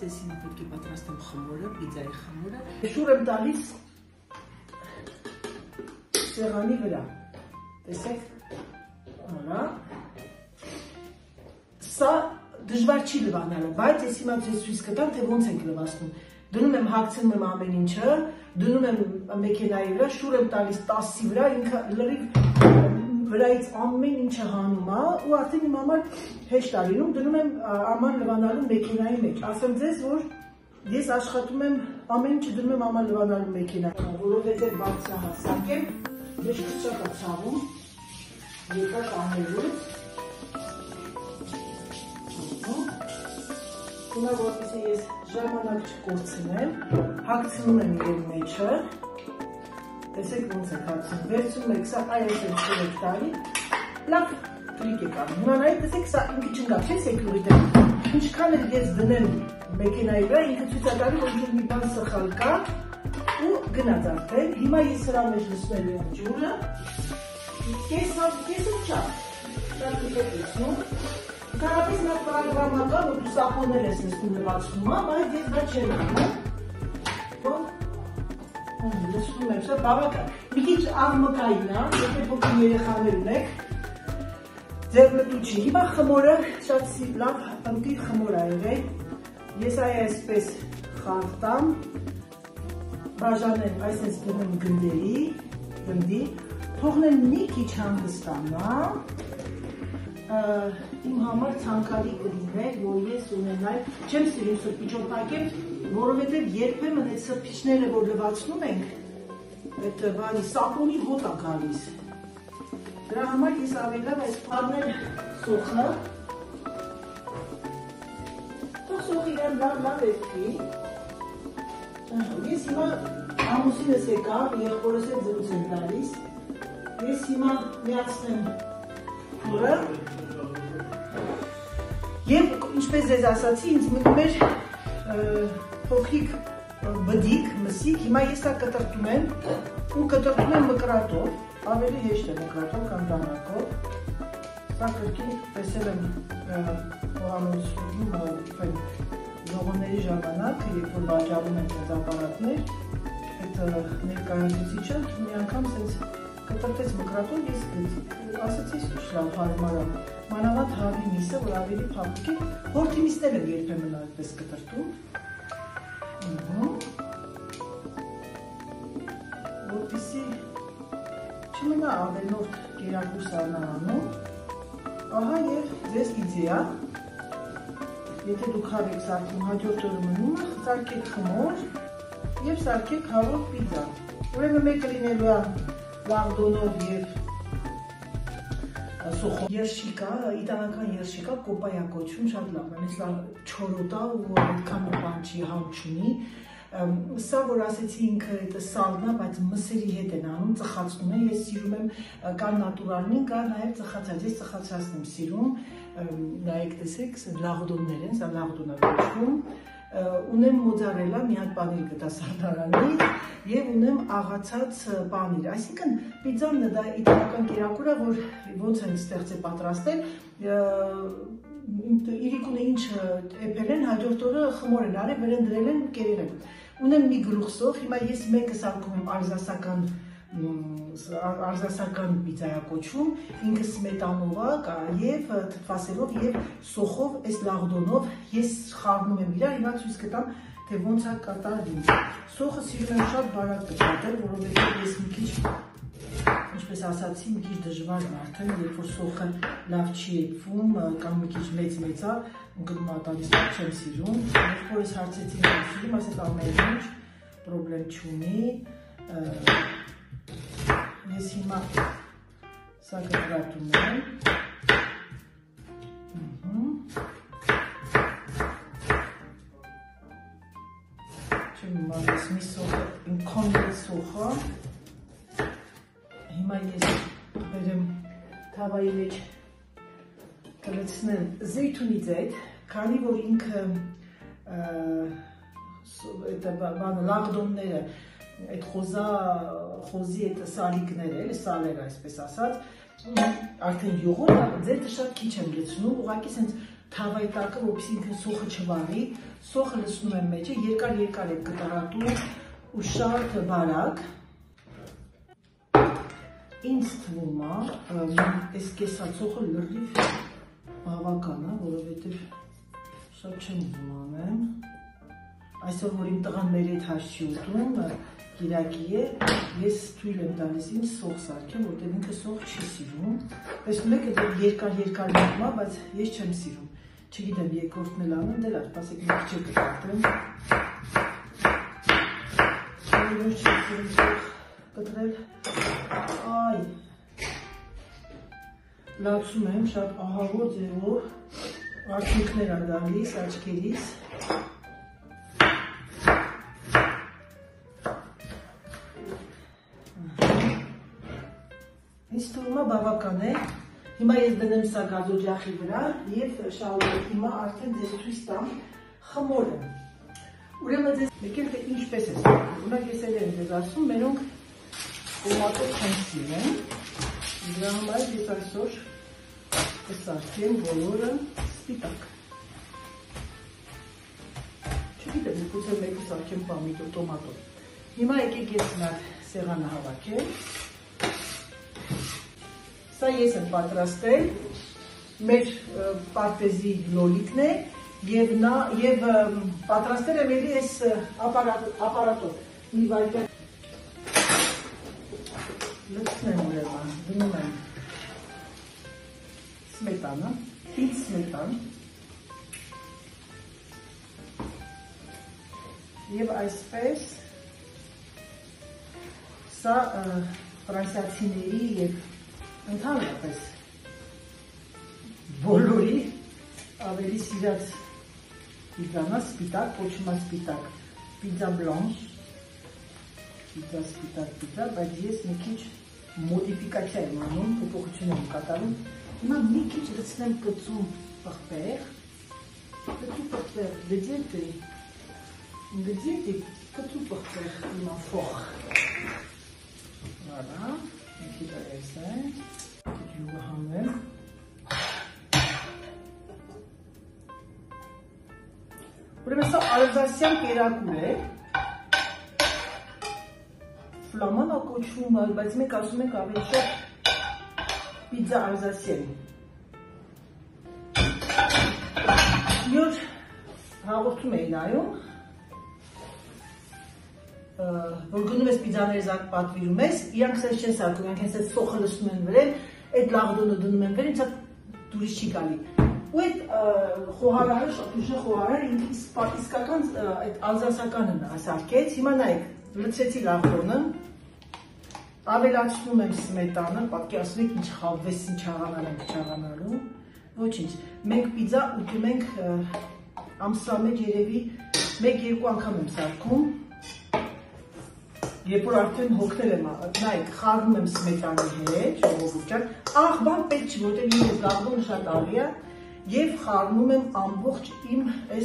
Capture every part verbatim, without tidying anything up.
ես հիմա պետք է պատրաստեմ խմորը, պիցայի խմորը։ Շուռ եմ տալիս սեղանի վրա։ Տեսեք, հորա։ Սա դժվար չի լվանալը, բայց ես հիմա ձեզ ցույց կտամ, թե ոնց ենք լվացնում։ Դնում եմ, հագցնում եմ ամեն ինչը, դնում եմ մեքենայի վրա, շուռ եմ տալիս տասի վրա, ինքը լրիվ վրայից ամեն ինչը հանում է ու արդեն իմ համար հեշտ է լինում, դնում եմ աման լվանալու մեքենայի մեջ։ Ասեմ ձեզ, որ ես աշխատում եմ ամեն ինչը դնում եմ աման լվանալու մեքենայի, որովհետև բարձրահասակ եմ, ես շատ է ցավում, երկար անելուց։ Հիմա որպեսզի ես ժամանակ չկորցնեմ, հագցնում եմ իրեն մեջը, տեսեք ոնց եք հագցնում, վերցնում եք, սա այս եմ չորեք տարի, լավ կլիկ եք անում, հիմա նայեք տեսեք սա ինքը չնգավ, չես եք լուրի տեմ, ինչքան էլ ես դնեմ մեքենայի վրա, ինքը ցույց է տալի, որ մի բան սխալ կա ու գնաց արդեն, հիմա ես սրա մեջ լցնելու եմ ջուրը, կեսով չա, դա կլիկ լցնում, Կարապից նա պրագրամական, որ դու սապոնել ես լսնում լվացնում, բայց ես դա չեմ անում, որ լսնում եմ, սա բավական, մի քիչ աղմկային է, եթե փոքր երեխաներ ունեք, ձեր մտուչի, հիմա խմորը շատ լավ ընտիր խմոր է եղել, ես այ այսպես խարտամ, բաժանեմ, այսպես դնում գնդերի, գնդի, թողնեմ մի քիչ հանգստանա, իմ համար ցանկալի կլիներ, որ ես ունենայի, չեմ սիրում սրբիչով փակել, որովհետև երբեմն այդ սրբիչները, որ լվացնում ենք, այդ բանի սապոնի հոտ է գալիս։ Դրա համար ես ավելի լավ այս փառնել սոխը, թող սոխը իրեն լավ լավ էրքի, ես հիմա ամուսինս եկավ, եղբորս հետ զրույց եմ տալիս, ես հիմա միացնեմ փորը, Եվ ինչպես ես ասացի, ինձ մտնում էր փոքրիկ բդիկ, մսիկ, հիմա ես սա կտրտում եմ ու կտրտում եմ մկրատով, ավելի հեշտ է մկրատով կամ դանակով, սա կրկին տեսել եմ հողանոցում ժողովների ժամանակ, երբ որ վաճառում են այս ապարատներ, այդ ներկայացուցիչը մի անգամ սենց կտրտեց մկրատով, ես ասացի լավ հարմար է, մանավանդ հավի միսը, որ ավելի փափուկ է, հորթի միսներ եմ երբեմն այդպես կտրտում, որպեսզի չմնա ավելորդ կերակուր սառնարանում, ահա և ձեզ իդեա, եթե դուք հավ եք սարքում հաջորդ օրը մնում, սարքեք խմոր և սարքեք հավով պիցա, ուրեմն մեկը լինելու է լաղդոնով և Երշիկա, իտալական երշիկա, կոպայա կոչվում, շատ լավ է, ես լավ չորոտա ու այդքան բան չի համ չունի, սա որ ասեցի ինքը սալն է, բայց մսերի հետ են անում, ծխացնում են, ես սիրում եմ կան նատուրալնին, կա նաև ծխացած, ես ծխացածն եմ սիրում, նայեք տեսեք, լաղդոններ են, սա լաղդոն է կոչվում, ունեմ մոզարելա, մի հատ պանիր գտա սարդարանից և ունեմ աղացած պանիր, այսինքն պիցան դա իտալական կերակուր է, որ ոնց են ստեղծել պատրաստել, իրիկունը ինչ էպել են, հաջորդ օրը խմոր են արել, վրան դրել են, կերել են, ունեմ մի գլուխ սոխ, հիմա ես մեկը սարքում եմ ալզասական ալզասական պիցայա կոչվում, ինքը սմետանով է և թթվասերով և սոխով, այս լաղդոնով, ես խառնում եմ իրար, հիմա ցույց կտամ, թե ոնց է կատարվում։ Սոխը սիրում եմ շատ բարակ կպատել, որովհետև ես մի քիչ, ինչպես ասացի, մի քիչ դժվար է արդեն, երբ որ սոխը լավ չի եփվում, կամ մի քիչ մեծ-մեծ է, ընկնում ատալիս չեմ սիրում, երբ որ ես հարցեցի եմ սիրում, ասեց ամեն ինչ, պրոբլեմ չունի, ես հիմա սա կտրատում եմ, չեմ իմացես մի սոխը, իմ կոնգրետ սոխը, հիմա ես բերեմ թավայի մեջ կլցնեմ զեյթունի ձեթ, քանի որ ինքը լաղդոնները այդ խոզա, խոզի այդ սալիկներ էլ, սալերը այսպես ասած, արդեն յուղոտ, ձեթը շատ քիչ եմ լցնում, ուղղակի սենց թավայի տակը, որպեսզի ինքը սոխը չվարի, սոխը լցնում եմ մեջը, երկար-երկար եմ կտրատում ու շատ բարակ։ Ինձ թվում է, այս կեսացողը լրիվ բավական է, որովհետև շատ չեմ ուզում անեմ։ Այսօր, որ իմ տղան մեր հետ հաշ չի ուտում, կիրակի է, ես թույլ եմ տալիս ինձ սող սարքեմ, որտեղ ինքը սող չի սիրում։ Տեսնում եք, դա երկար-երկար մեկում է, բայց ես չեմ սիրում։ Չգիտեմ, երկրորդն էլ անեմ, դե լավ, սպասեք մի քիչ կտրատեմ։ Ոչ չեմ սիրում սող կտրել։ Այ, լացում եմ շատ ահավոր ձևով, արդյունքներ ա գալիս աչքերիս։ Ինձ թվում է բավական է։ Հիմա ես դնեմ սա գազօջախի վրա և շարունակ հիմա արդեն ձեզ ցույց տամ խմորը։ Ուրեմն ձեզ եկել թե ինչպես է սարքում։ Օրինակ ես էլ եմ ձեզ ասում, մենոնք տոմատով չեմ սիրում։ Դրա համար ես այսօր կսարքեմ բոլորը սպիտակ։ Չգիտեմ, գուցե մեկը սարքեմ պամիդոր տոմատով։ Հիմա եկեք ես նա սեղանը հավաքեմ։ Սա ես եմ պատրաստել, մեր պարտեզի լոլիկն է և պատրաստել եմ էլի այս ապարատով, մի վայրկյան լցնեմ ուրեմն, դնում եմ սմետանը, պիծ սմետան և այսպես սա ֆրանսիացիների և ընդհանրապես բոլորի ավելի սիրած պիզան է սպիտակ, կոչվում է սպիտակ պիզա բլանշ, պիզա սպիտակ պիզա, բայց ես մի քիչ մոդիֆիկացիա եմ անում, փոփոխություն եմ կատարում։ Հիմա մի քիչ լցնեմ կծու պղպեղ, կծու պղպեղ, գդիետ է, գդիետ է կծու պղպեղ հիմա ֆոխ։ Voilà, մի քիչ այս է, ջուրը հանեմ։ Ուրեմն սա ալզասյան կերակուր է, ֆլաման կոչվում է, բայց մենք ասում ենք ավելի շատ պիզա ալզասյան։ Մի օր հաղորդում էի նայում, որ գնում ես պիզաների զակ պատվիրում ես, իրանք սենց չեն սարքում, իրանք հենց այդ սոխը լցնում են վրան, այդ լաղդոնը դնում են վրան, ինձ դուրս չի գալի։ Ու այդ խոհարարը, շատ ուժեղ խոհարար, իսկական այդ ալզասականը սարքեց, հիմա նայեք, լցրեցի լաղդոնը, ավելացնում եմ սմետանը, պատկերացնում եք ինչ խավվես, ինչ աղանալ ենք չաղանալու, ոչինչ, մենք պիզա ուտում ենք ամսվա մեջ երևի մեկ-երկու անգամ եմ սարքում, երբ որ արդեն հոգնել եմ, նայեք, խառնում եմ սմետանի հետ, ժողովուրդ ջան, ախ, բան պետք չի, որտեղ իմ այս լաղդոնը շատ աղի է, և խառնում եմ ամբողջ իմ այս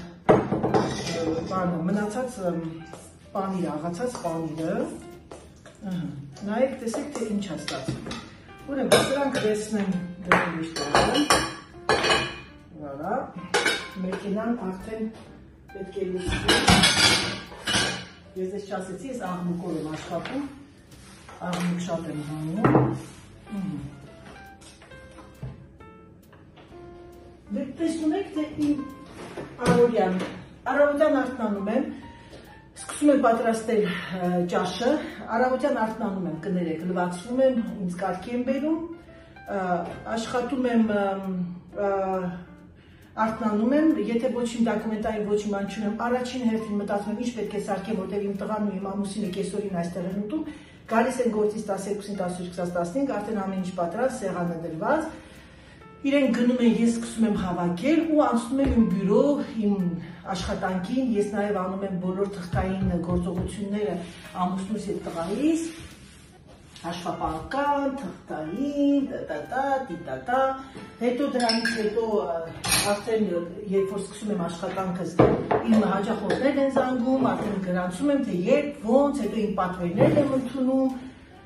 մնացած պանիրը, աղացած պանիրը, նայեք, տեսեք, թե ինչ է ստացվում։ Ուրեմն, սրանք վերցնեմ դրել միշտարը, վարա, մեքենան արդեն պետք է լուսվի, ես ես չասեցի, ես աղմուկով եմ աշխատում, աղմուկ շատ եմ հանում, տեսնում եք, թե իմ առօրյան, առավոտյան արթնանում եմ, սկսում եմ պատրաստել ճաշը, առավոտյան արթնանում եմ, կներեք, լվացվում եմ, ինձ կարգի եմ բերում, աշխատում եմ, արթնանում եմ, եթե ոչ իմ դոկումենտային ոչ իմ ան չունեմ, առաջին հերթին մտածում եմ ինչ պետք է սարքեմ, որտեղ իմ տղան ու իմ ամուսինը կեսօրին այստեղ են ուտում, գալիս են գործից տասներկուսին, տասնութ, տասնհինգ, արդեն ամեն ինչ պատրաստ, սեղանը դրված, իրենք գնում են, ես սկսում եմ հավաքել ու անցնում եմ իմ բյուրո, իմ աշխատանքին, ես նաև անում եմ բոլոր թղթային գործողությունները ամուսնուս և տղայիս, հաշվապահական, թղթային, տա-տա-տա, տի-տա-տա, հետո դրանից հետո արդեն երբ որ սկսում եմ աշխատանքս, իմ հաճախորդներ են զանգում, արդեն գրանցում եմ, թե երբ, ոնց, հետո իմ պատվերներն եմ ընդունում,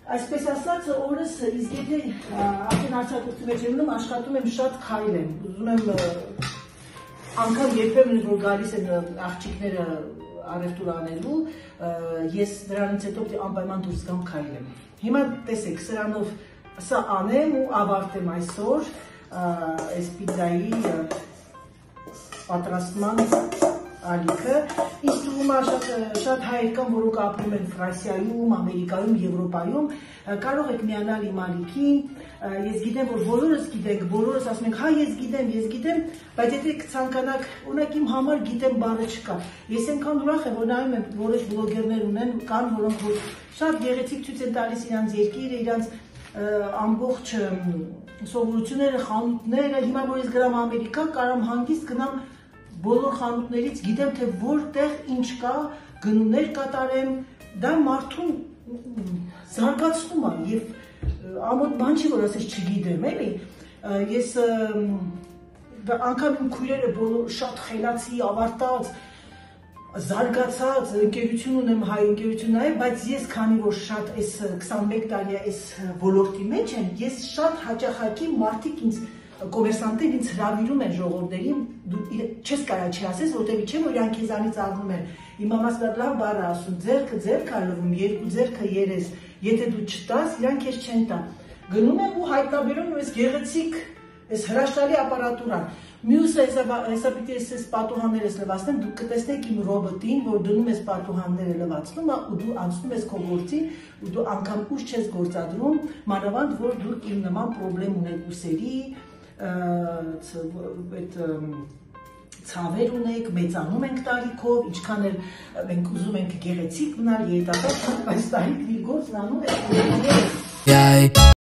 Այսպես ասած, օրս իսկ եթե արդեն արձակուրդի մեջ եմ ունում, աշխատում եմ շատ քայլեմ, ուզում եմ անգամ երբեմն որ գալիս են աղջիկները առևտուր անելու, ես դրանից հետո անպայման դուրս գամ քայլեմ։ Հիմա տեսեք, սրանով սա անեմ ու ավարտեմ այսօր այս պիցայի պատրաստման ալիքը։ Ինձ թվում է շատ հայեր կան, որոնք ապրում են Ֆրանսիայում, Ամերիկայում, Եվրոպայում, կարող եք միանալ իմ ալիքին, ես գիտեմ, որ բոլորս գիտենք, բոլորս ասում ենք, հա ես գիտեմ, ես գիտեմ, բայց եթե կցանկանաք, օրինակ իմ համար գիտեմ բառը չկա։ Ես այնքան ուրախ եմ, որ նայում եմ, որոշ բլոգերներ ունեն, կան, որոնք որ շատ գեղեցիկ ցույց են տալիս իրանց երկիրը, իրանց ամբողջ սովորությունները, խանութները, հիմա որ ես գրամ Ամերիկա, կարամ հանգիստ գնամ բոլոր խանութներից, գիտեմ թե որտեղ ինչ կա, գնումներ կատարեմ, դա մարդուն զարգացնում է եւ ամոթ բան չի որ ասես չգիտեմ, էլի։ Ես անգամ իմ քույրերը բոլոր շատ խելացի, ավարտած, զարգացած ընկերություն ունեմ, հայ ընկերություն նաև, բայց ես քանի որ շատ այս քսանմեկ տարի այս ոլորտի մեջ եմ, ես շատ հաճախակի մարդիկ ինձ կոմերսանտներ ինձ հրավիրում են ժողովներին, դու չես կարա չասես, որտեղ իչեմ որ իրանք քեզանից առնում են։ Իմ մամաս դա լավ բառ է ասում, ձեռքը ձեռք ա լվում, երկու ձեռքը երես, եթե դու չտաս, իրանք քեզ չեն տա։ Գնում եմ ու հայտնաբերում ես գեղեցիկ այս հրաշալի ապարատուրան։ Մյուսը հեսա պիտի ես պատուհաններ ես լվացնեմ, դու կտեսնեք իմ ռոբոտին, որ դնում ես պատուհանները լվացնում ու դու անցնում ես քո գործին ու դու անգամ ուշ չես գործադրում, մանավանդ որ դու իմ նման պրոբլեմ ունեք ուսերի, այդ ցավեր ունեք, մեծանում ենք տարիքով, ինչքան էլ մենք ուզում ենք գեղեցիկ մնալ, երիտասարդ, բայց տարիքն իր գործն անում է։